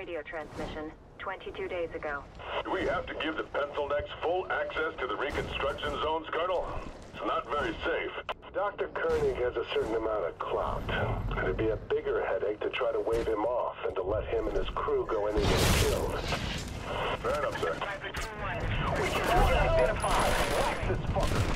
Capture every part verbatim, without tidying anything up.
Radio transmission, twenty-two days ago. Do we have to give the pencil necks full access to the reconstruction zones, Colonel? It's not very safe. Doctor Koenig has a certain amount of clout. It'd be a bigger headache to try to wave him off than to let him and his crew go in and get killed. Fair enough, sir. We can identify. Whack this fucker.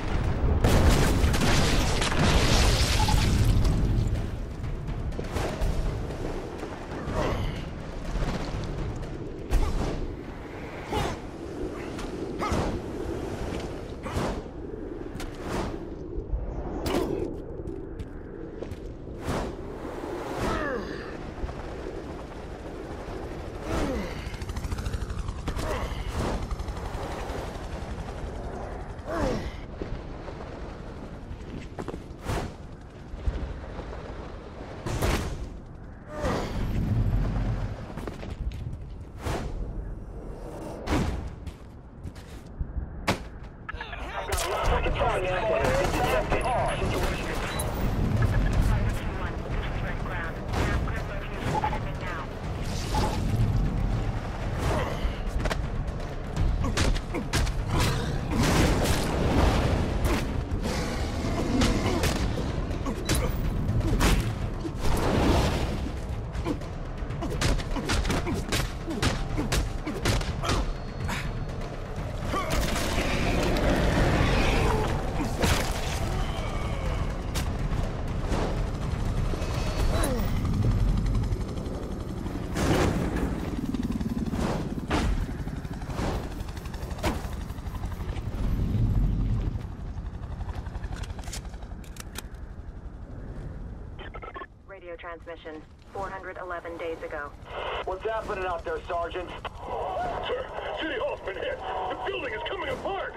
Transmission, four hundred eleven days ago. What's happening out there, Sergeant? Sir, City Hall's been hit. The building is coming apart.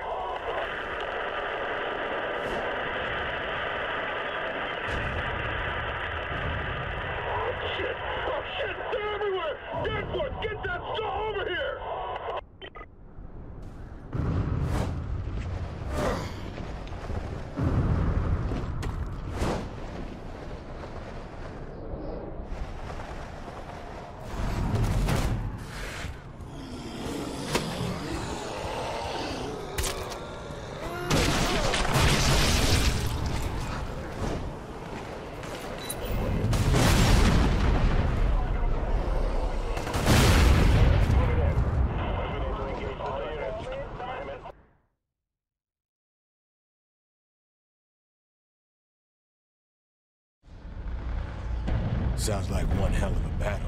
Oh, shit! Oh, shit! They're everywhere! Danforth, get that saw over here! Sounds like one hell of a battle.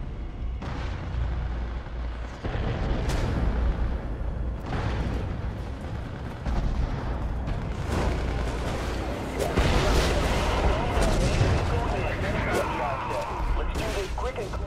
Let's do this quick and close.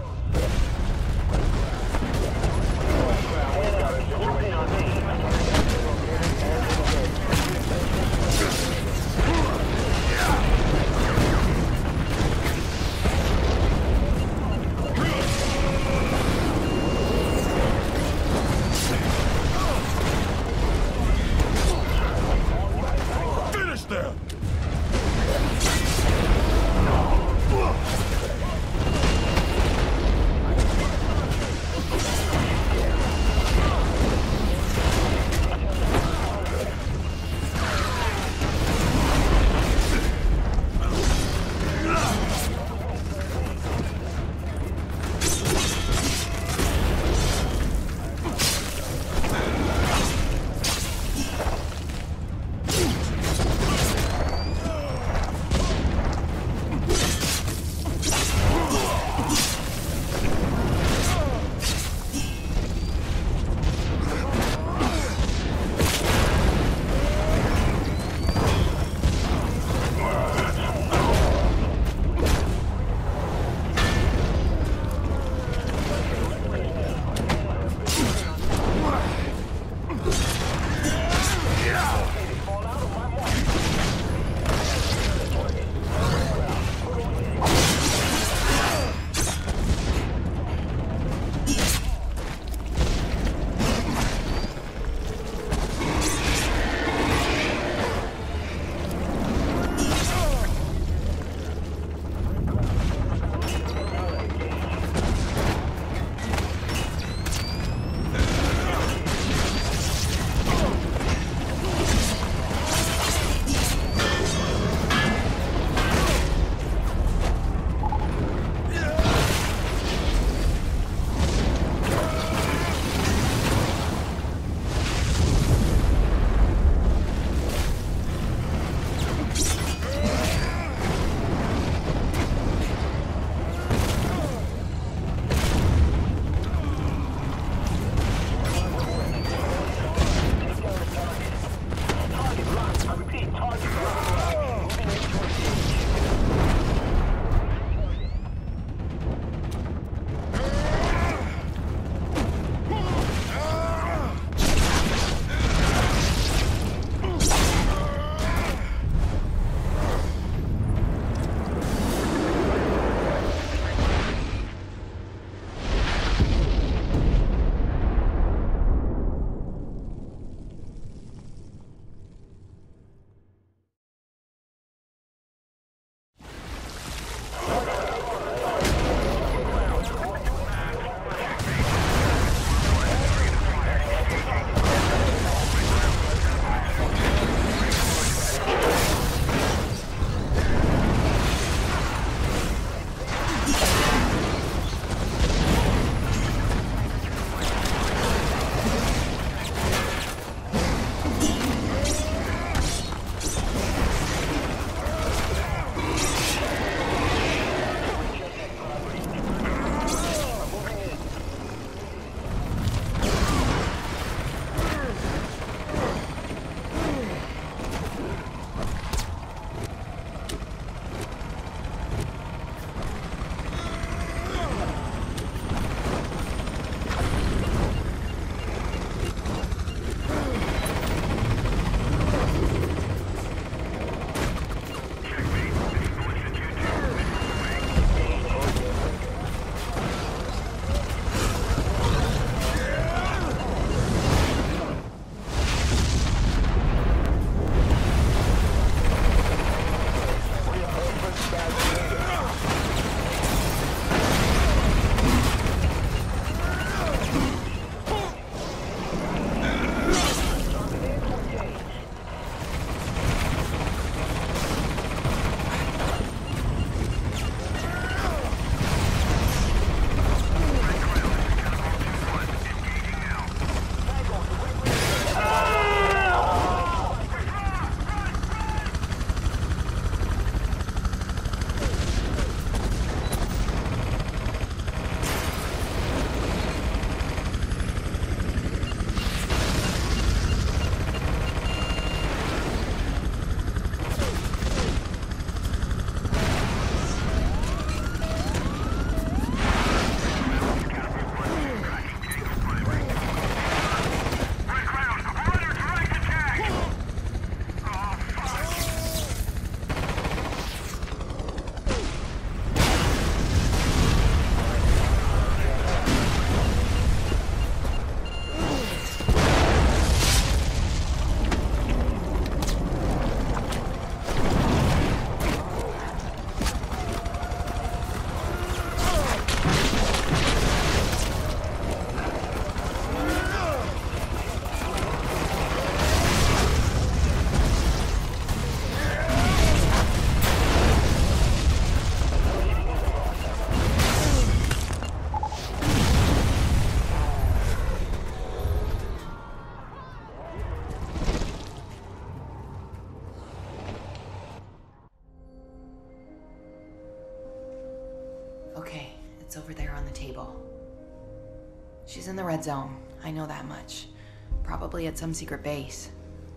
It's over there on the table. She's in the red zone. I know that much. Probably at some secret base.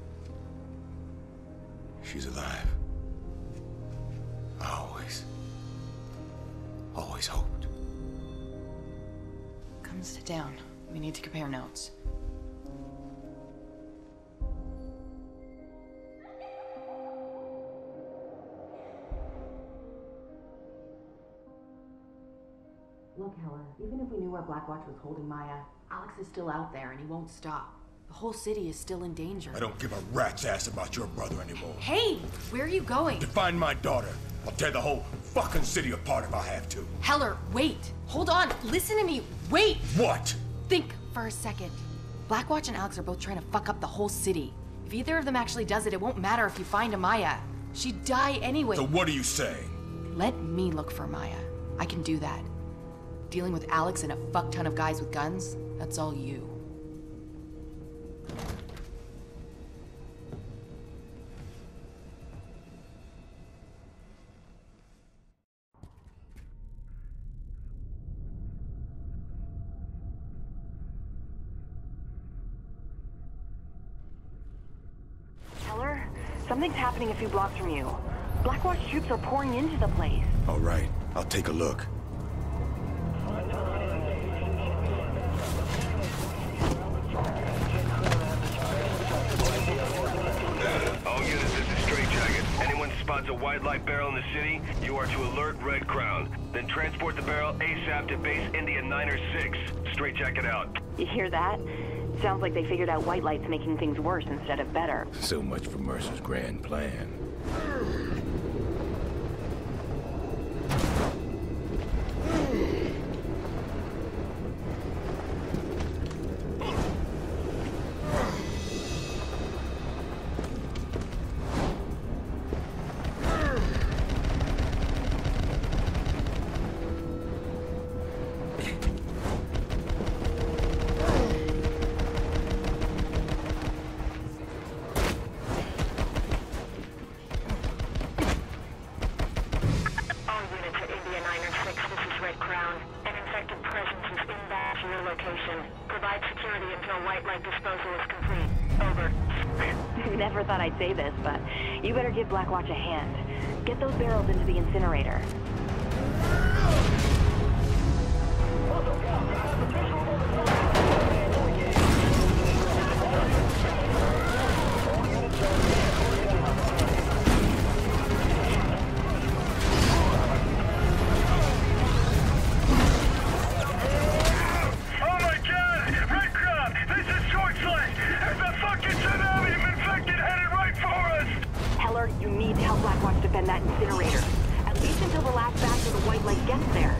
She's alive. I always, always hoped. Come sit down. We need to compare notes. Look, Heller, even if we knew where Blackwatch was holding Maya, Alex is still out there and he won't stop. The whole city is still in danger. I don't give a rat's ass about your brother anymore. Hey! Where are you going? To find my daughter. I'll tear the whole fucking city apart if I have to. Heller, wait! Hold on! Listen to me! Wait! What? Think for a second. Blackwatch and Alex are both trying to fuck up the whole city. If either of them actually does it, it won't matter if you find Maya. She'd die anyway. So what are you saying? Let me look for Maya. I can do that. Dealing with Alex and a fuck ton of guys with guns, that's all you. Heller, something's happening a few blocks from you. Blackwatch troops are pouring into the place. All right, I'll take a look. Spots a white light barrel in the city, you are to alert Red Crown. Then transport the barrel ASAP to base India nine or six. Straight jacket out. You hear that? Sounds like they figured out white light's making things worse instead of better. So much for Mercer's grand plan. Never thought I'd say this, but you better give Blackwatch a hand. Get those barrels into the incinerator. You need to help Blackwatch defend that incinerator. At least until the last batch of the white light gets there.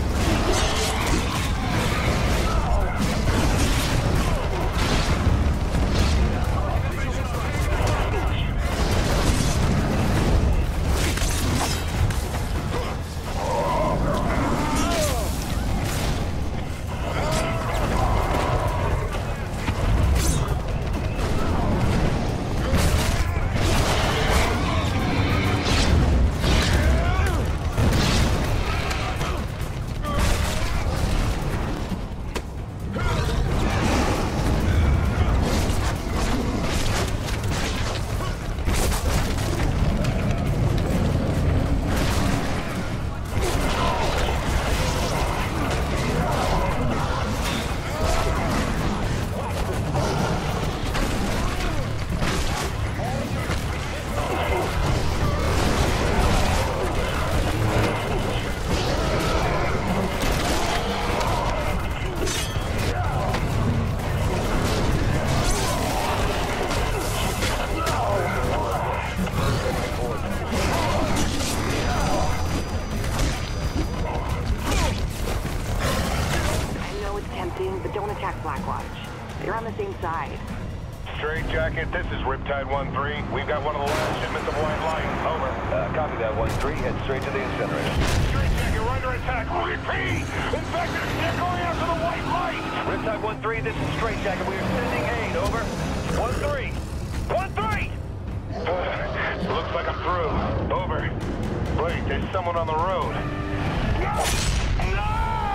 But don't attack Blackwatch. They're on the same side. Straight jacket, this is Riptide one three. We've got one of the last shipments of white light. Over. Uh, copy that, one three. Head straight to the incinerator. Straight jacket, we're under attack. Repeat! Infected, they're going after the white light! Riptide one three, this is Straight Jacket. We are sending aid. Over. one three. one three! Looks like I'm through. Over. Wait, there's someone on the road. No! No!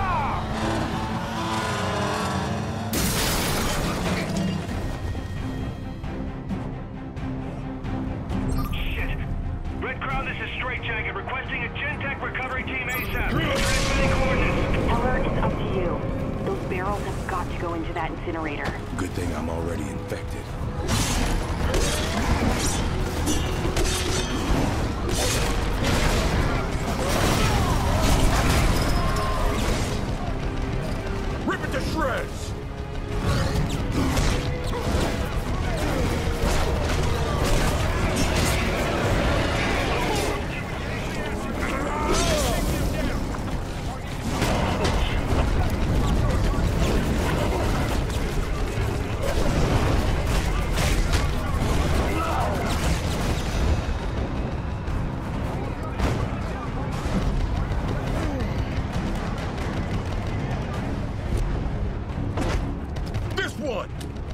that incinerator. Good thing I'm already infected. Rip it to shreds! One.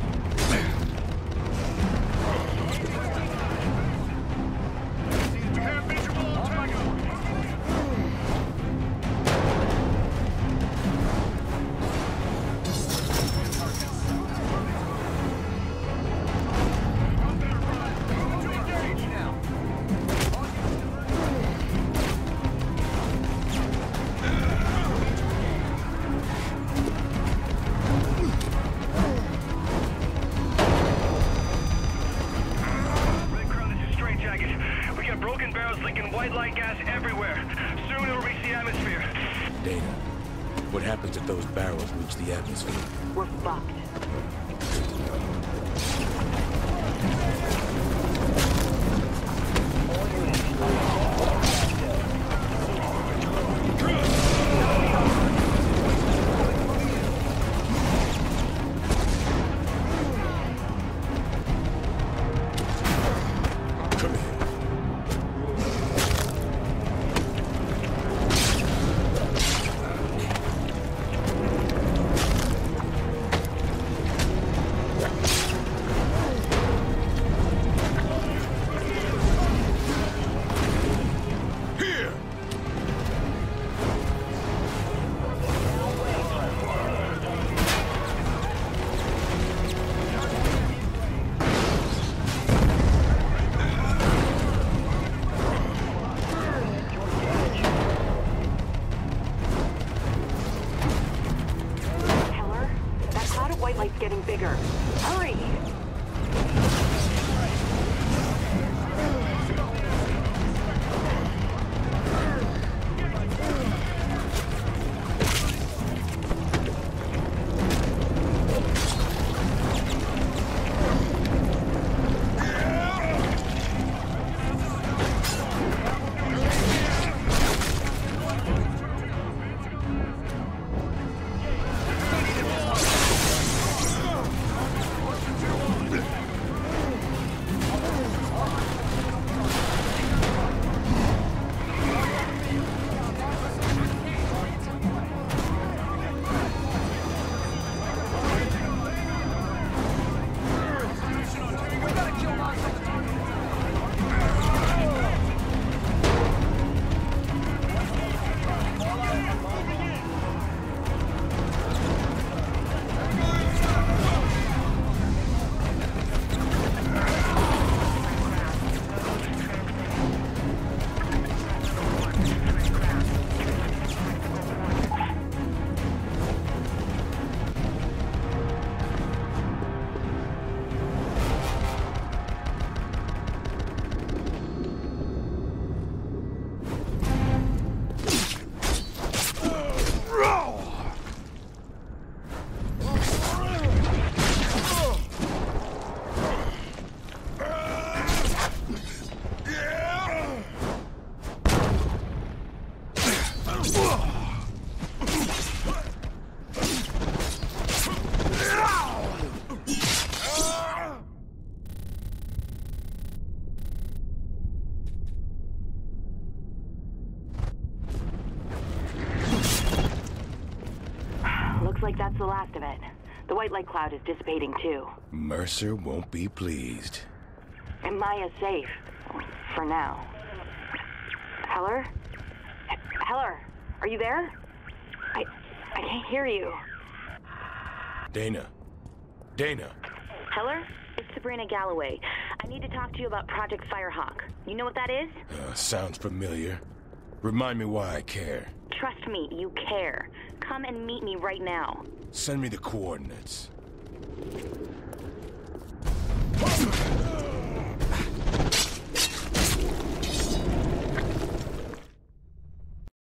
White light gas everywhere. Soon it'll reach the atmosphere. Dana, what happens if those barrels reach the atmosphere? We're fucked. Getting bigger. Hurry! Looks like that's the last of it. The white light cloud is dissipating too. Mercer won't be pleased. And Maya's safe. For now. Heller? H Heller, are you there? I... I can't hear you. Dana. Dana. Heller? It's Sabrina Galloway. I need to talk to you about Project Firehawk. You know what that is? Uh, sounds familiar. Remind me why I care. Trust me, you care. Come and meet me right now. Send me the coordinates.